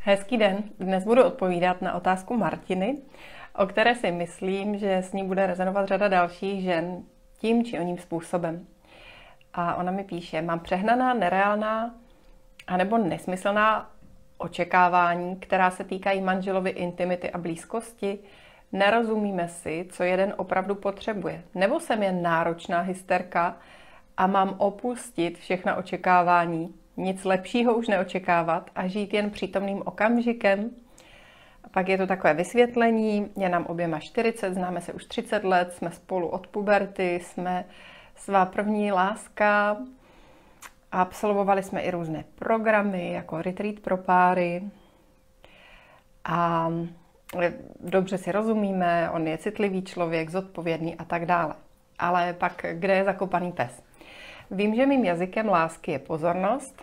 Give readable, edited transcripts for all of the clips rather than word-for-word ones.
Hezký den. Dnes budu odpovídat na otázku Martiny, o které si myslím, že s ní bude rezonovat řada dalších žen tím či oním způsobem. A ona mi píše, mám přehnaná, nereálná anebo nesmyslná očekávání, která se týkají manželovy intimity a blízkosti. Nerozumíme si, co jeden opravdu potřebuje. Nebo jsem jen náročná hysterka a mám opustit všechna očekávání, nic lepšího už neočekávat a žít jen přítomným okamžikem. A pak je to takové vysvětlení, je nám oběma 40, známe se už 30 let, jsme spolu od puberty, jsme svá první láska, absolvovali jsme i různé programy, jako retreat pro páry a dobře si rozumíme, on je citlivý člověk, zodpovědný a tak dále. Ale pak kde je zakopaný pes? Vím, že mým jazykem lásky je pozornost.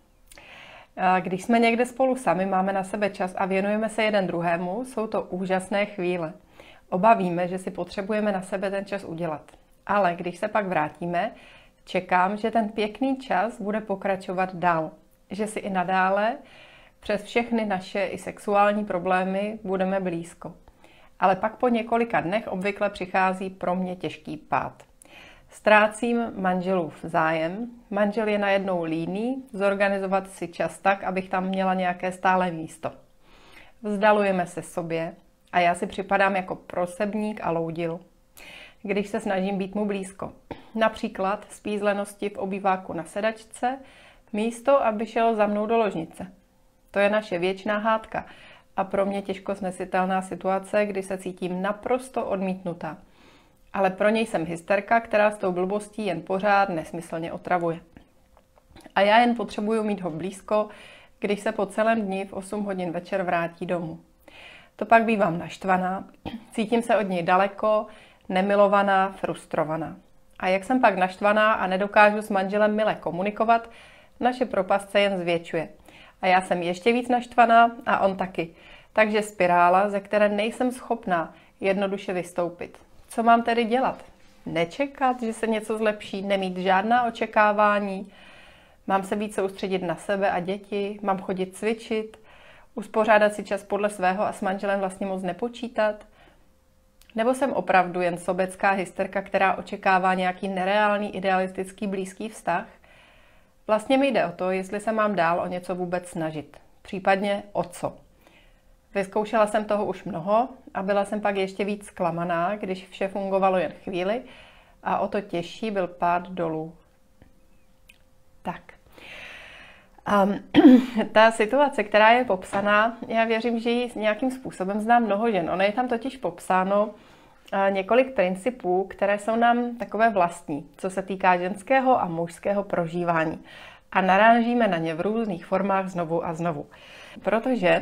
Když jsme někde spolu sami, máme na sebe čas a věnujeme se jeden druhému, jsou to úžasné chvíle. Oba víme, že si potřebujeme na sebe ten čas udělat. Ale když se pak vrátíme, čekám, že ten pěkný čas bude pokračovat dál. Že si i nadále přes všechny naše i sexuální problémy budeme blízko. Ale pak po několika dnech obvykle přichází pro mě těžký pád. Ztrácím manželův zájem, manžel je najednou líný, zorganizovat si čas tak, abych tam měla nějaké stále místo. Vzdalujeme se sobě a já si připadám jako prosebník a loudil, když se snažím být mu blízko. Například spízlenosti v obýváku na sedačce, místo, aby šel za mnou do ložnice. To je naše věčná hádka a pro mě těžko snesitelná situace, kdy se cítím naprosto odmítnutá. Ale pro něj jsem hysterka, která s tou blbostí jen pořád nesmyslně otravuje. A já jen potřebuju mít ho blízko, když se po celém dni v 8 hodin večer vrátí domů. To pak bývám naštvaná, cítím se od něj daleko, nemilovaná, frustrovaná. A jak jsem pak naštvaná a nedokážu s manželem mile komunikovat, naše propast se jen zvětšuje. A já jsem ještě víc naštvaná a on taky. Takže spirála, ze které nejsem schopná jednoduše vystoupit. Co mám tedy dělat? Nečekat, že se něco zlepší, nemít žádná očekávání? Mám se víc soustředit na sebe a děti? Mám chodit cvičit? Uspořádat si čas podle svého a s manželem vlastně moc nepočítat? Nebo jsem opravdu jen sobecká hysterka, která očekává nějaký nereálný, idealistický, blízký vztah? Vlastně mi jde o to, jestli se mám dál o něco vůbec snažit. Případně o co. Vyzkoušela jsem toho už mnoho a byla jsem pak ještě víc zklamaná, když vše fungovalo jen chvíli a o to těžší byl pád dolů. Tak. Ta situace, která je popsaná, já věřím, že ji nějakým způsobem zná mnoho žen. Ono je tam totiž popsáno několik principů, které jsou nám takové vlastní, co se týká ženského a mužského prožívání. A narážíme na ně v různých formách znovu a znovu. Protože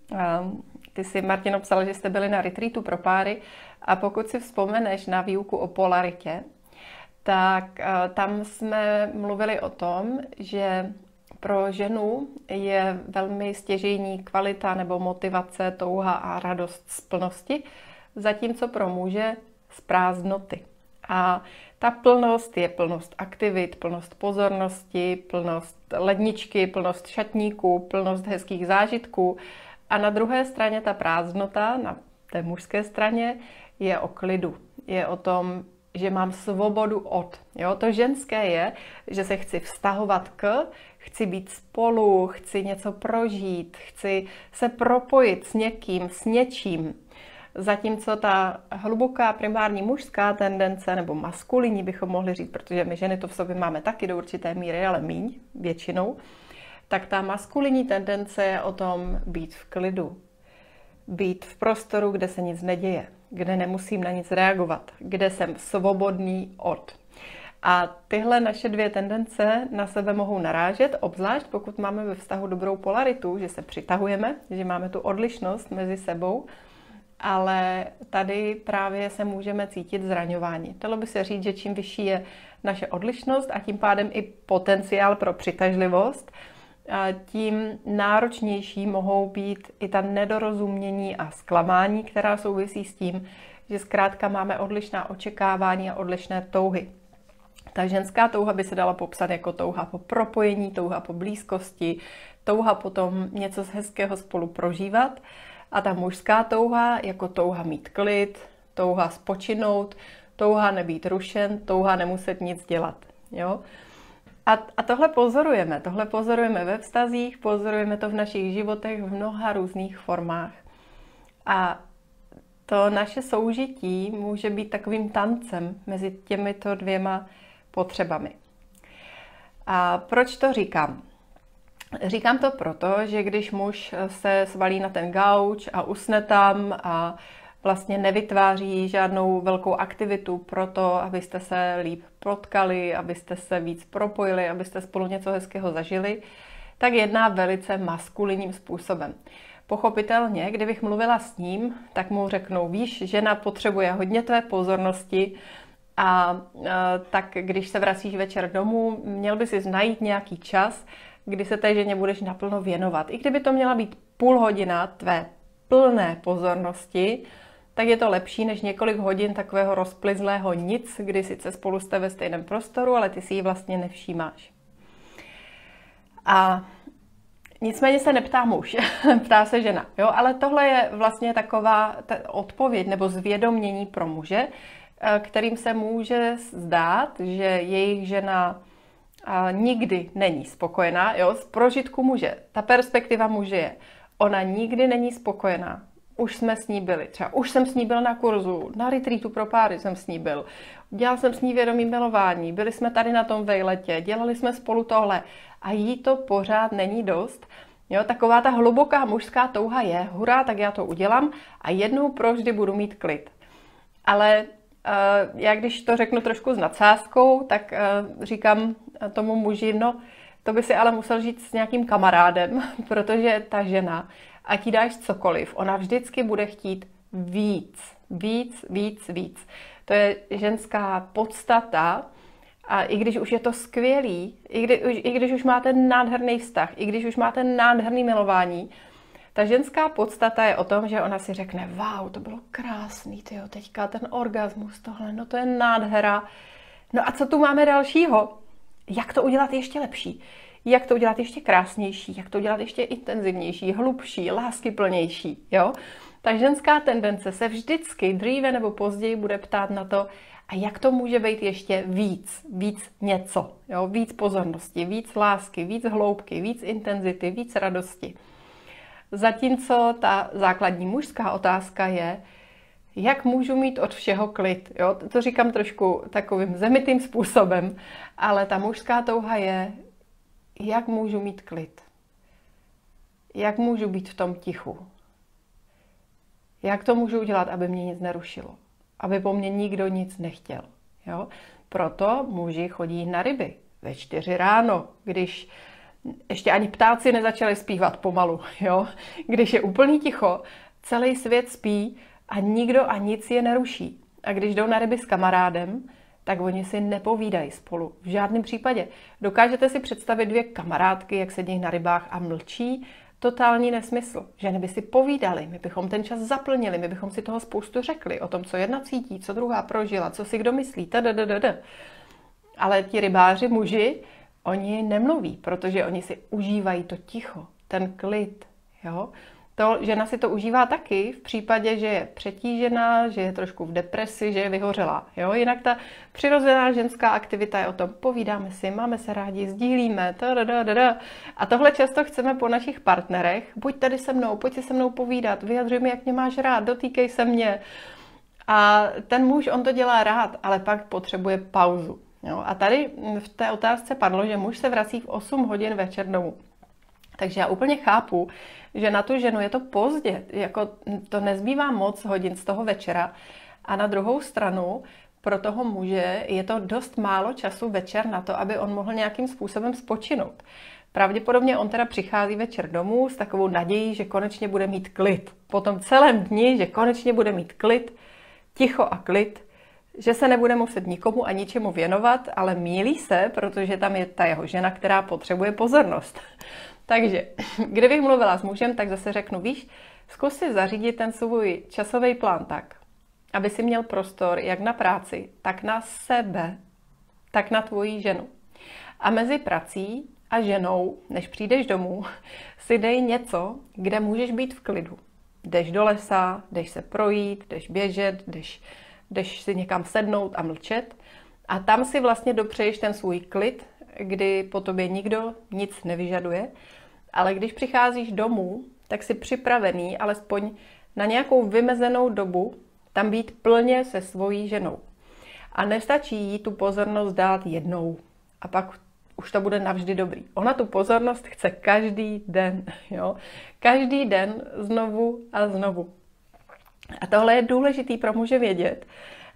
ty si, Martino, psala, že jste byli na retreatu pro páry a pokud si vzpomeneš na výuku o polaritě, tak tam jsme mluvili o tom, že pro ženu je velmi stěžejní kvalita nebo motivace, touha a radost z plnosti, zatímco pro muže z prázdnoty. A ta plnost je plnost aktivit, plnost pozornosti, plnost ledničky, plnost šatníků, plnost hezkých zážitků. A na druhé straně ta prázdnota, na té mužské straně, je o klidu. Je o tom, že mám svobodu od. Jo? To ženské je, že se chci vztahovat chci být spolu, chci něco prožít, chci se propojit s někým, s něčím. Zatímco ta hluboká primární mužská tendence, nebo maskulinní bychom mohli říct, protože my ženy to v sobě máme taky do určité míry, ale míň, většinou, tak ta maskulinní tendence je o tom být v klidu. Být v prostoru, kde se nic neděje, kde nemusím na nic reagovat, kde jsem svobodný od. A tyhle naše dvě tendence na sebe mohou narážet, obzvlášť pokud máme ve vztahu dobrou polaritu, že se přitahujeme, že máme tu odlišnost mezi sebou, ale tady právě se můžeme cítit zraňování. Dalo by se říct, že čím vyšší je naše odlišnost a tím pádem i potenciál pro přitažlivost, tím náročnější mohou být i ta nedorozumění a zklamání, která souvisí s tím, že zkrátka máme odlišná očekávání a odlišné touhy. Ta ženská touha by se dala popsat jako touha po propojení, touha po blízkosti, touha potom něco hezkého spolu prožívat a ta mužská touha jako touha mít klid, touha spočinout, touha nebýt rušen, touha nemuset nic dělat. Jo? A tohle pozorujeme ve vztazích, pozorujeme to v našich životech v mnoha různých formách. A to naše soužití může být takovým tancem mezi těmito dvěma potřebami. A proč to říkám? Říkám to proto, že když muž se svalí na ten gauč a usne tam a vlastně nevytváří žádnou velkou aktivitu pro to, abyste se líp potkali, abyste se víc propojili, abyste spolu něco hezkého zažili, tak jedná velice maskulinním způsobem. Pochopitelně, kdybych mluvila s ním, tak mu řeknu, víš, žena potřebuje hodně tvé pozornosti a tak když se vracíš večer domů, měl by si najít nějaký čas, kdy se té ženě budeš naplno věnovat. I kdyby to měla být půl hodina tvé plné pozornosti, tak je to lepší než několik hodin takového rozplizlého nic, kdy sice spolu jste ve stejném prostoru, ale ty si ji vlastně nevšímáš. A nicméně se neptá muž, ptá se žena. Jo? Ale tohle je vlastně taková odpověď nebo zvědomění pro muže, kterým se může zdát, že jejich žena nikdy není spokojená. Jo? Z prožitku muže, ta perspektiva muže je, ona nikdy není spokojená. Už jsme s ní byli, třeba už jsem s ní byl na kurzu, na retreatu pro páry jsem s ní byl, dělal jsem s ní vědomí milování, byli jsme tady na tom vejletě, dělali jsme spolu tohle a jí to pořád není dost. Jo, taková ta hluboká mužská touha je, hurá, tak já to udělám a jednou provždy budu mít klid. Ale já když to řeknu trošku s nadsázkou, tak říkám tomu muži, no to by si ale musel žít s nějakým kamarádem, protože ta žena, ať jí dáš cokoliv, ona vždycky bude chtít víc. To je ženská podstata a i když už je to skvělý, i když už máte nádherný vztah, i když už máte nádherný milování, ta ženská podstata je o tom, že ona si řekne, wow, to bylo krásný, tyjo, teďka ten orgasmus, tohle, no to je nádhera. No a co tu máme dalšího? Jak to udělat ještě lepší? Jak to udělat ještě krásnější? Jak to udělat ještě intenzivnější, hlubší, láskyplnější? Jo? Ta ženská tendence se vždycky dříve nebo později bude ptát na to, a jak to může být ještě víc něco, jo? Víc pozornosti, víc lásky, víc hloubky, víc intenzity, víc radosti. Zatímco ta základní mužská otázka je, jak můžu mít od všeho klid. Jo? To říkám trošku takovým zemitým způsobem, ale ta mužská touha je, jak můžu mít klid. Jak můžu být v tom tichu. Jak to můžu udělat, aby mě nic nerušilo. Aby po mně nikdo nic nechtěl. Jo? Proto muži chodí na ryby ve 4 ráno, když ještě ani ptáci nezačali zpívat pomalu. Jo? Když je úplný ticho, celý svět spí a nikdo a nic je neruší. A když jdou na ryby s kamarádem, tak oni si nepovídají spolu. V žádném případě. Dokážete si představit 2 kamarádky, jak sedí na rybách a mlčí? Totální nesmysl. Ženy by si povídali, my bychom ten čas zaplnili, my bychom si toho spoustu řekli o tom, co jedna cítí, co druhá prožila, co si kdo myslí, Ale ti rybáři, muži, oni nemluví, protože oni si užívají to ticho, ten klid. Jo? Žena si to užívá taky v případě, že je přetížená, že je trošku v depresi, že je vyhořelá. Jo? Jinak ta přirozená ženská aktivita je o tom, povídáme si, máme se rádi, sdílíme, A tohle často chceme po našich partnerech. Buď tady se mnou, pojď si se mnou povídat, vyjadřuj mi, jak mě máš rád, dotýkej se mě. A ten muž, on to dělá rád, ale pak potřebuje pauzu. Jo? A tady v té otázce padlo, že muž se vrací v 8 hodin večer domů. Takže já úplně chápu, že na tu ženu je to pozdě, jako to nezbývá moc hodin z toho večera. A na druhou stranu pro toho muže je to dost málo času večer na to, aby on mohl nějakým způsobem spočinout. Pravděpodobně on teda přichází večer domů s takovou nadějí, že konečně bude mít klid. Po tom celém dni, že konečně bude mít klid, ticho a klid, že se nebude muset nikomu a ničemu věnovat, ale mýlí se, protože tam je ta jeho žena, která potřebuje pozornost. Takže, kdybych mluvila s mužem, tak zase řeknu, víš, zkus si zařídit ten svůj časový plán tak, aby si měl prostor jak na práci, tak na sebe, tak na tvoji ženu. A mezi prací a ženou, než přijdeš domů, si dej něco, kde můžeš být v klidu. Jdeš do lesa, jdeš se projít, jdeš běžet, jdeš si někam sednout a mlčet. A tam si vlastně dopřeješ ten svůj klid, kdy po tobě nikdo nic nevyžaduje. Ale když přicházíš domů, tak jsi připravený alespoň na nějakou vymezenou dobu tam být plně se svojí ženou. A nestačí jí tu pozornost dát jednou a pak už to bude navždy dobrý. Ona tu pozornost chce každý den, jo? Každý den znovu a znovu. A tohle je důležitý pro muže vědět.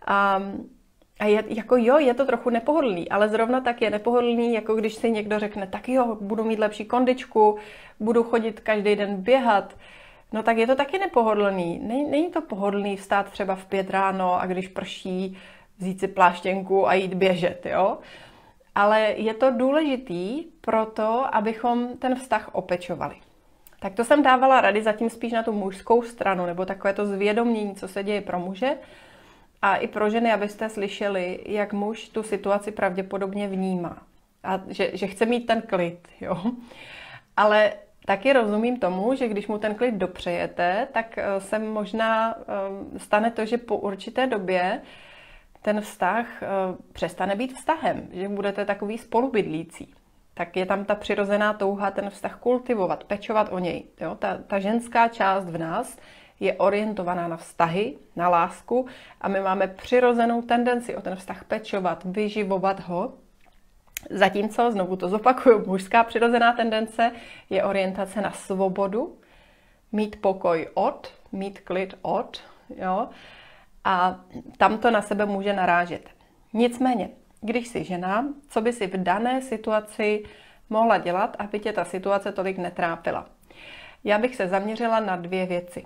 A je to trochu nepohodlný, ale zrovna tak je nepohodlný, jako když si někdo řekne, tak jo, budu mít lepší kondičku, budu chodit každý den běhat. No tak je to taky nepohodlný. Není to pohodlný vstát třeba v 5 ráno a když prší, vzít si pláštěnku a jít běžet, jo? Ale je to důležitý proto, abychom ten vztah opečovali. Tak to jsem dávala rady zatím spíš na tu mužskou stranu, nebo takové to zvědomění, co se děje pro muže a i pro ženy, abyste slyšeli, jak muž tu situaci pravděpodobně vnímá. A že chce mít ten klid, jo? Ale taky rozumím tomu, že když mu ten klid dopřejete, tak se možná stane to, že po určité době ten vztah přestane být vztahem, že budete takový spolubydlící. Tak je tam ta přirozená touha ten vztah kultivovat, pečovat o něj. Jo? Ta ženská část v nás je orientovaná na vztahy, na lásku a my máme přirozenou tendenci o ten vztah pečovat, vyživovat ho. Zatímco, znovu to zopakuju, mužská přirozená tendence je orientace na svobodu, mít pokoj mít klid jo? A tam to na sebe může narážet. Nicméně, když jsi žena, co by si v dané situaci mohla dělat, aby tě ta situace tolik netrápila? Já bych se zaměřila na 2 věci.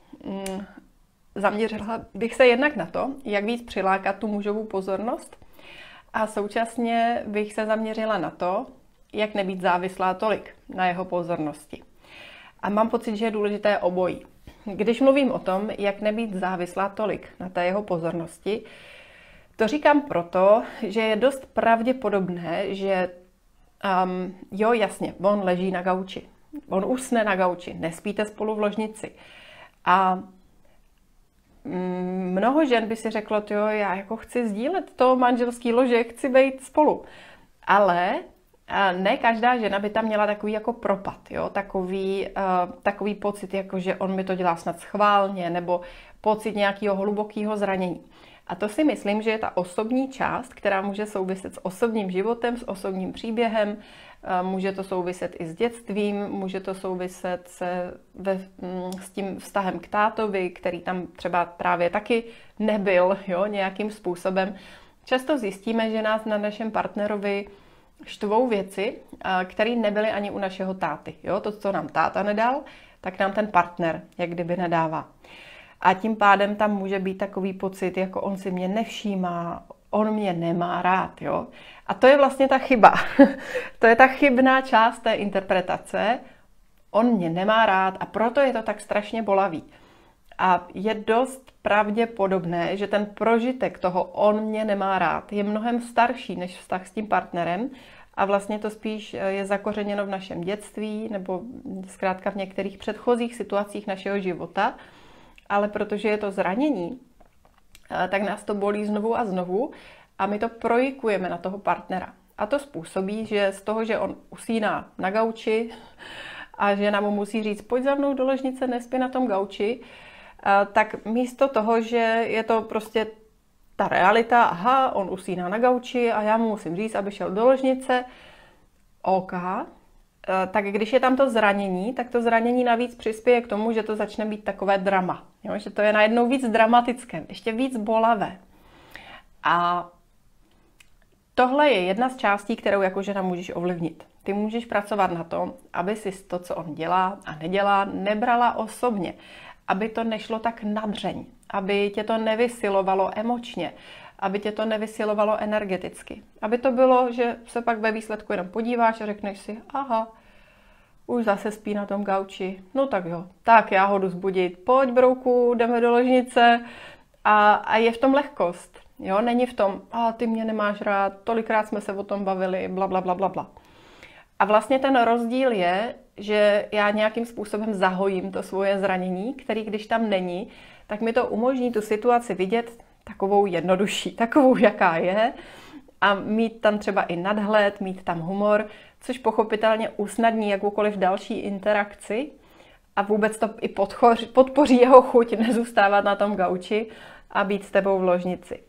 Zaměřila bych se jednak na to, jak víc přilákat tu mužovou pozornost a současně bych se zaměřila na to, jak nebýt závislá tolik na jeho pozornosti. A mám pocit, že je důležité obojí. Když mluvím o tom, jak nebýt závislá tolik na té jeho pozornosti, to říkám proto, že je dost pravděpodobné, že jo, jasně, on leží na gauči, on usne na gauči, nespíte spolu v ložnici. A mnoho žen by si řeklo, jo, já jako chci sdílet to manželský lože, chci být spolu. Ale ne každá žena by tam měla takový jako propad, jo? Takový pocit, jako že on mi to dělá snad schválně, nebo pocit nějakého hlubokého zranění. A to si myslím, že je ta osobní část, která může souviset s osobním životem, s osobním příběhem, může to souviset i s dětstvím, může to souviset s tím vztahem k tátovi, který tam třeba právě taky nebyl, jo? Nějakým způsobem. Často zjistíme, že nás na našem partnerovi štvou věci, které nebyly ani u našeho táty. Jo? To, co nám táta nedal, tak nám ten partner jak kdyby nedává. A tím pádem tam může být takový pocit, jako on si mě nevšímá, on mě nemá rád. Jo? A to je vlastně ta chyba. To je ta chybná část té interpretace. On mě nemá rád a proto je to tak strašně bolavý. A je dost pravděpodobné, že ten prožitek toho on mě nemá rád je mnohem starší než vztah s tím partnerem a vlastně to spíš je zakořeněno v našem dětství nebo zkrátka v některých předchozích situacích našeho života, ale protože je to zranění, tak nás to bolí znovu a znovu a my to projikujeme na toho partnera. A to způsobí, že z toho, že on usíná na gauči a žena mu musí říct, pojď za mnou do ložnice, nespí na tom gauči, tak místo toho, že je to prostě ta realita, aha, on usíná na gauči a já mu musím říct, aby šel do ložnice, OK, tak když je tam to zranění, tak to zranění navíc přispěje k tomu, že to začne být takové drama, jo? Že to je najednou víc dramatické, ještě víc bolavé. A tohle je jedna z částí, kterou jako žena můžeš ovlivnit. Ty můžeš pracovat na tom, aby si to, co on dělá a nedělá, nebrala osobně. Aby to nešlo tak nadřeň, aby tě to nevysilovalo emočně, aby tě to nevysilovalo energeticky. Aby to bylo, že se pak ve výsledku jenom podíváš a řekneš si, aha, už zase spí na tom gauči, no tak jo, tak já ho jdu zbudit, pojď brouku, jdeme do ložnice a je v tom lehkost, jo, není v tom, ty mě nemáš rád, tolikrát jsme se o tom bavili, bla, bla, bla, bla, bla. A vlastně ten rozdíl je, že já nějakým způsobem zahojím to svoje zranění, který když tam není, tak mi to umožní tu situaci vidět takovou jednodušší, takovou, jaká je, a mít tam třeba i nadhled, mít tam humor, což pochopitelně usnadní jakoukoliv další interakci a vůbec to i podpoří jeho chuť nezůstávat na tom gauči a být s tebou v ložnici.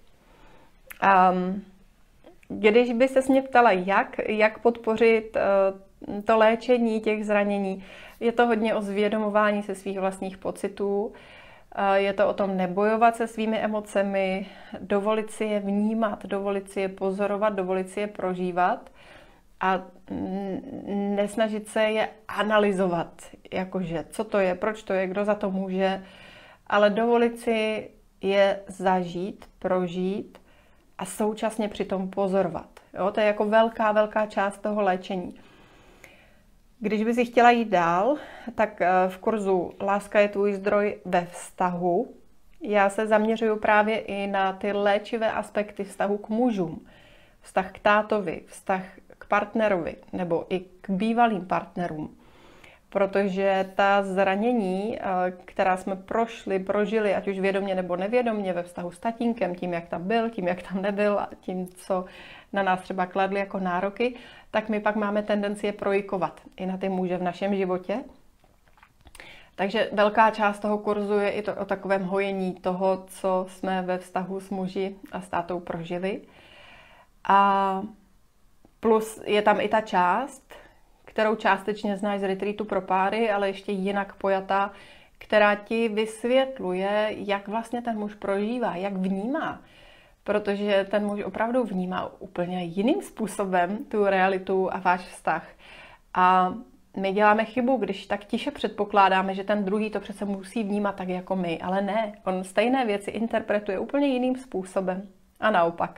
Když by se mě ptala, jak podpořit to léčení těch zranění, je to hodně o zvědomování se svých vlastních pocitů, je to o tom nebojovat se svými emocemi, dovolit si je vnímat, dovolit si je pozorovat, dovolit si je prožívat a nesnažit se je analyzovat, jakože co to je, proč to je, kdo za to může, ale dovolit si je zažít, prožít a současně přitom pozorovat. Jo? To je jako velká část toho léčení. Když by si chtěla jít dál, tak v kurzu Láska je tvůj zdroj ve vztahu já se zaměřuju právě i na ty léčivé aspekty vztahu k mužům. Vztah k tátovi, vztah k partnerovi nebo i k bývalým partnerům. Protože ta zranění, která jsme prožili, ať už vědomě nebo nevědomě ve vztahu s tatínkem, tím, jak tam byl, tím, jak tam nebyl a tím, co na nás třeba kladli jako nároky, tak my pak máme tendenci je projikovat i na ty muže v našem životě. Takže velká část toho kurzu je i to o takovém hojení toho, co jsme ve vztahu s muži a s tátou prožili. A plus je tam i ta část, kterou částečně znáš z retreatu pro páry, ale ještě jinak pojatá, která ti vysvětluje, jak vlastně ten muž prožívá, jak vnímá. Protože ten muž opravdu vnímá úplně jiným způsobem tu realitu a váš vztah. A my děláme chybu, když tak tiše předpokládáme, že ten druhý to přece musí vnímat tak jako my, ale ne. On stejné věci interpretuje úplně jiným způsobem. A naopak.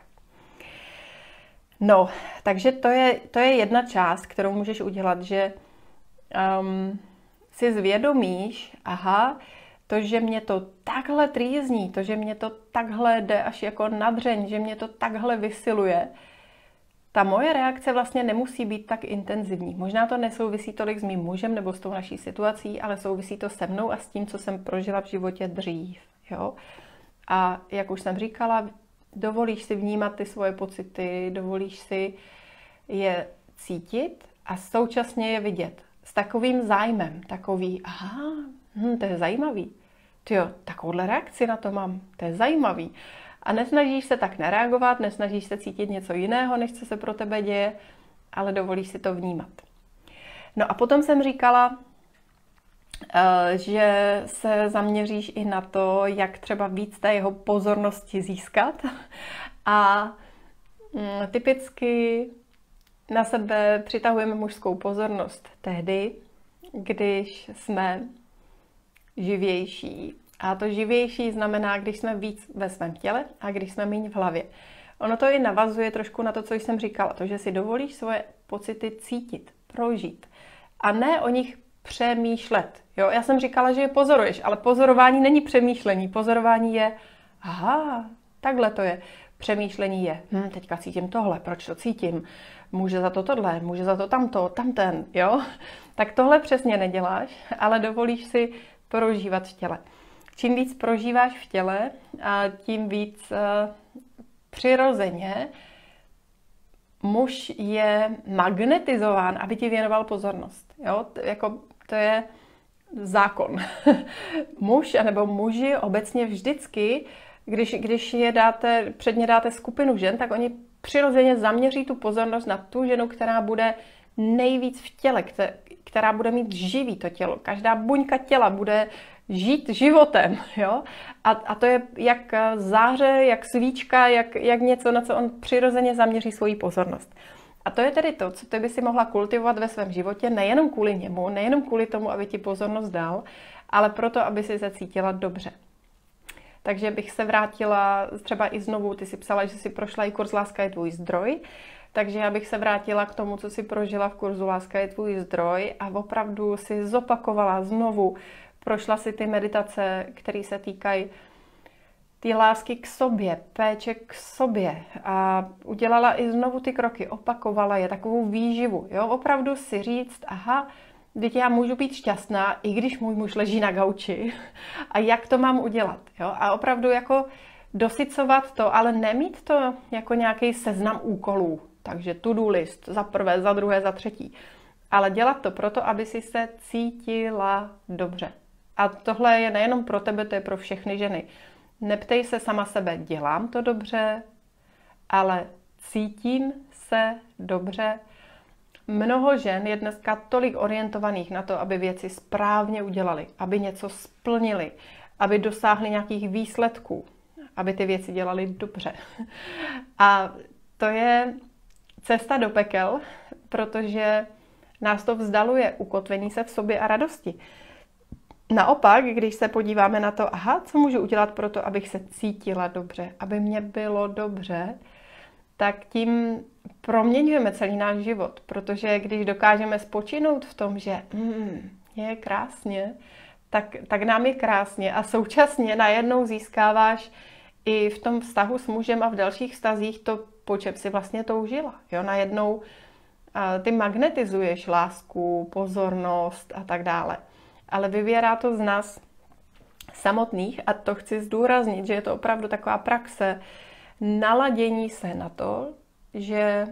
No, takže to je jedna část, kterou můžeš udělat, že si zvědomíš, to, že mě to takhle trýzní, to, že mě to takhle jde až jako na dřeň, že mě to takhle vysiluje, ta moje reakce vlastně nemusí být tak intenzivní. Možná to nesouvisí tolik s mým mužem nebo s tou naší situací, ale souvisí to se mnou a s tím, co jsem prožila v životě dřív. Jo? A jak už jsem říkala, dovolíš si vnímat ty svoje pocity, dovolíš si je cítit a současně je vidět. S takovým zájmem, takový, to je zajímavý. Tyjo, takovouhle reakci na to mám, to je zajímavý. A nesnažíš se tak nereagovat, nesnažíš se cítit něco jiného, než co se pro tebe děje, ale dovolíš si to vnímat. No a potom jsem říkala, že se zaměříš i na to, jak třeba víc té jeho pozornosti získat. A typicky na sebe přitahujeme mužskou pozornost tehdy, když jsme živější. A to živější znamená, když jsme víc ve svém těle a když jsme méně v hlavě. Ono to i navazuje trošku na to, co jsem říkala, to, že si dovolíš svoje pocity cítit, prožít a ne o nich přemýšlet. Jo, já jsem říkala, že je pozoruješ, ale pozorování není přemýšlení. Pozorování je, takhle to je. Přemýšlení je, teďka cítím tohle, proč to cítím? Může za to tohle, může za to tamto, tamten, jo? Tak tohle přesně neděláš, ale dovolíš si prožívat v těle. Čím víc prožíváš v těle, tím víc přirozeně muž je magnetizován, aby ti věnoval pozornost. Jo? To je zákon. Muž nebo muži obecně vždycky, když před ně dáte skupinu žen, tak oni přirozeně zaměří tu pozornost na tu ženu, která bude nejvíc v těle, která bude mít živý to tělo. Každá buňka těla bude žít životem. Jo? A to je jak záře, jak svíčka, jak něco, na co on přirozeně zaměří svoji pozornost. A to je tedy to, co ty by si mohla kultivovat ve svém životě, nejenom kvůli němu, nejenom kvůli tomu, aby ti pozornost dal, ale proto, aby si se cítila dobře. Takže bych se vrátila třeba i znovu, ty si psala, že si prošla i kurz Láska je tvůj zdroj, takže já bych se vrátila k tomu, co si prožila v kurzu Láska je tvůj zdroj a opravdu si zopakovala znovu, prošla si ty meditace, které se týkají té lásky k sobě, péče k sobě a udělala i znovu ty kroky, opakovala je, takovou výživu, jo, opravdu si říct, aha, teď já můžu být šťastná, i když můj muž leží na gauči a jak to mám udělat, jo, a opravdu jako dosycovat to, ale nemít to jako nějaký seznam úkolů, takže to-do list, za prvé, za druhé, za třetí, ale dělat to proto, aby si se cítila dobře. A tohle je nejenom pro tebe, to je pro všechny ženy. Neptej se sama sebe, dělám to dobře, ale cítím se dobře. Mnoho žen je dneska tolik orientovaných na to, aby věci správně udělali, aby něco splnili, aby dosáhli nějakých výsledků, aby ty věci dělali dobře. A to je cesta do pekel, protože nás to vzdaluje ukotvení se v sobě a radosti. Naopak, když se podíváme na to, aha, co můžu udělat pro to, abych se cítila dobře, aby mě bylo dobře, tak tím proměňujeme celý náš život, protože když dokážeme spočinout v tom, že je krásně, tak nám je krásně a současně najednou získáváš i v tom vztahu s mužem a v dalších vztazích to, po čem si vlastně toužila. Jo, najednou ty magnetizuješ lásku, pozornost a tak dále. Ale vyvěrá to z nás samotných a to chci zdůraznit, že je to opravdu taková praxe naladění se na to, že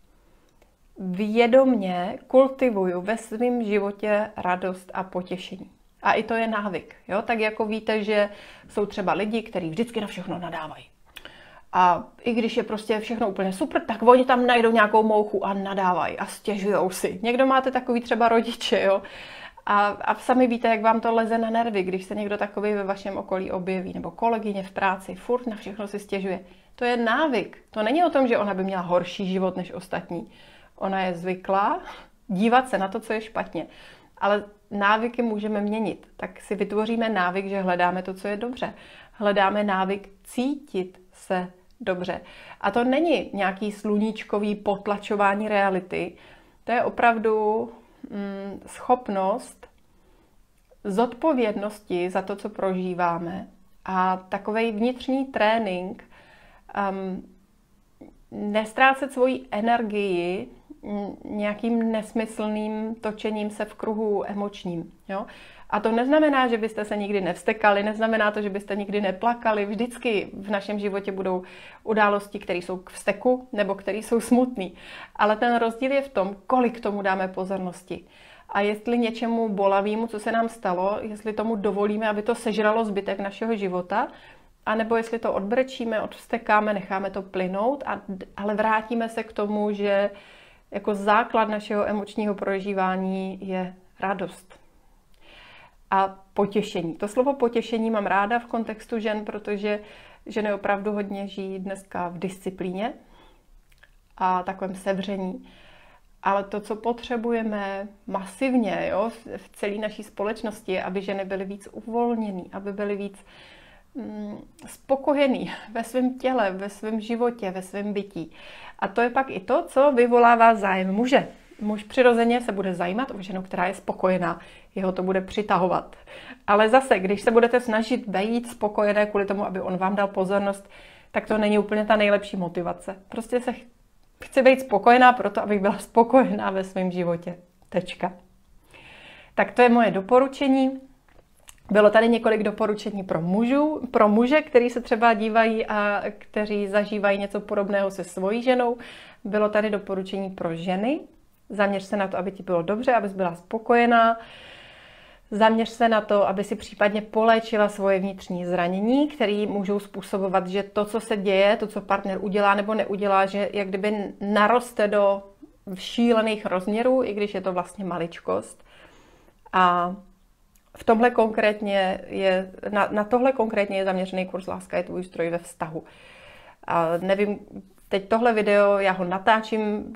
vědomně kultivuju ve svém životě radost a potěšení. A i to je návyk. Jo? Tak jako víte, že jsou třeba lidi, kteří vždycky na všechno nadávají. A i když je prostě všechno úplně super, tak oni tam najdou nějakou mouchu a nadávají a stěžujou si. Někdo máte takový třeba rodiče, jo? A sami víte, jak vám to leze na nervy, když se někdo takový ve vašem okolí objeví, nebo kolegyně v práci, furt na všechno si stěžuje. To je návyk. To není o tom, že ona by měla horší život než ostatní. Ona je zvyklá dívat se na to, co je špatně. Ale návyky můžeme měnit. Tak si vytvoříme návyk, že hledáme to, co je dobře. Hledáme návyk cítit se dobře. A to není nějaký sluníčkový potlačování reality. To je opravdu schopnost zodpovědnosti za to, co prožíváme a takovej vnitřní trénink nestrácet svoji energii nějakým nesmyslným točením se v kruhu emočním. Jo? A to neznamená, že byste se nikdy nevstekali, neznamená to, že byste nikdy neplakali. Vždycky v našem životě budou události, které jsou k vzteku nebo které jsou smutné. Ale ten rozdíl je v tom, kolik tomu dáme pozornosti. A jestli něčemu bolavému, co se nám stalo, jestli tomu dovolíme, aby to sežralo zbytek našeho života, anebo jestli to odbrečíme, odvstekáme, necháme to plynout, ale vrátíme se k tomu, že jako základ našeho emočního prožívání je radost. A potěšení. To slovo potěšení mám ráda v kontextu žen, protože ženy opravdu hodně žijí dneska v disciplíně a takovém sevření. Ale to, co potřebujeme masivně, jo, v celé naší společnosti, je, aby ženy byly víc uvolněný, aby byly víc spokojený ve svém těle, ve svém životě, ve svém bytí. A to je pak i to, co vyvolává zájem muže. Muž přirozeně se bude zajímat o ženu, která je spokojená. Jeho to bude přitahovat. Ale zase, když se budete snažit být spokojené kvůli tomu, aby on vám dal pozornost, tak to není úplně ta nejlepší motivace. Prostě se chci být spokojená proto, abych byla spokojená ve svém životě. Tečka. Tak to je moje doporučení. Bylo tady několik doporučení pro muže, kteří se třeba dívají a kteří zažívají něco podobného se svojí ženou. Bylo tady doporučení pro ženy. Zaměř se na to, aby ti bylo dobře, abys byla spokojená. Zaměř se na to, aby si případně poléčila svoje vnitřní zranění, které můžou způsobovat, že to, co se děje, to, co partner udělá nebo neudělá, že jak kdyby naroste do šílených rozměrů, i když je to vlastně maličkost. A v tomhle konkrétně na tohle konkrétně je zaměřený kurz Láska je tvůj zdroj ve vztahu. A nevím, teď tohle video, já ho natáčím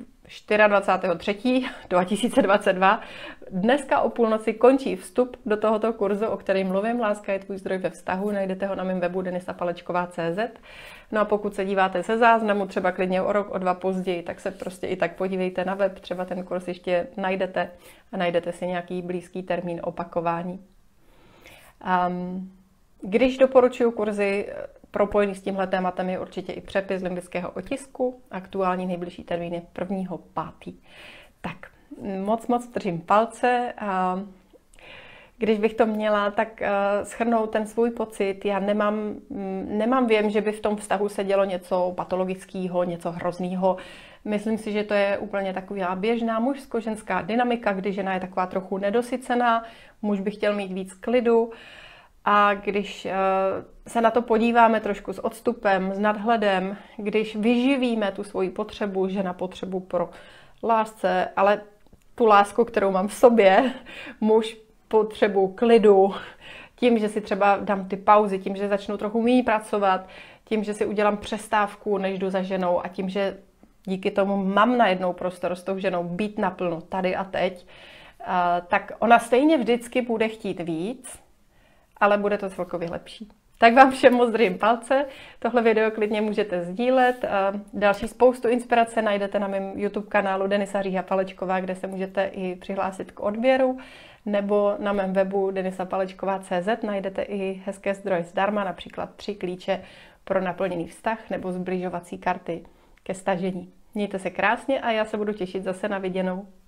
24.3.2022. Dneska o půlnoci končí vstup do tohoto kurzu, o kterém mluvím. Láska je tvůj zdroj ve vztahu. Najdete ho na mém webu denisapalečková.cz. No a pokud se díváte se záznamu, třeba klidně o rok, o dva později, tak se prostě i tak podívejte na web. Třeba ten kurz ještě najdete a najdete si nějaký blízký termín opakování. Když doporučuji kurzy, propojený s tímhle tématem je určitě i přepis limbického otisku. Aktuální nejbližší termín je 1.5. Tak, moc držím palce a když bych to měla, tak shrnout ten svůj pocit. Já nemám věm, že by v tom vztahu se dělo něco patologického, něco hrozného. Myslím si, že to je úplně taková běžná mužsko-ženská dynamika, kdy žena je taková trochu nedosycená, muž by chtěl mít víc klidu. A když se na to podíváme trošku s odstupem, s nadhledem, když vyživíme tu svoji potřebu, žena potřebu pro lásce, ale tu lásku, kterou mám v sobě, muž potřebu klidu, tím, že si třeba dám ty pauzy, tím, že začnu trochu méně pracovat, tím, že si udělám přestávku, než jdu za ženou a tím, že díky tomu mám najednou prostor s tou ženou být naplno tady a teď, tak ona stejně vždycky bude chtít víc, ale bude to celkově lepší. Tak vám všem moc držím palce, tohle video klidně můžete sdílet. Další spoustu inspirace najdete na mém YouTube kanálu Denisa Říha Palečková, kde se můžete i přihlásit k odběru, nebo na mém webu denisapalečková.cz najdete i hezké zdroje zdarma, například 3 klíče pro naplněný vztah nebo zbližovací karty ke stažení. Mějte se krásně a já se budu těšit zase na viděnou.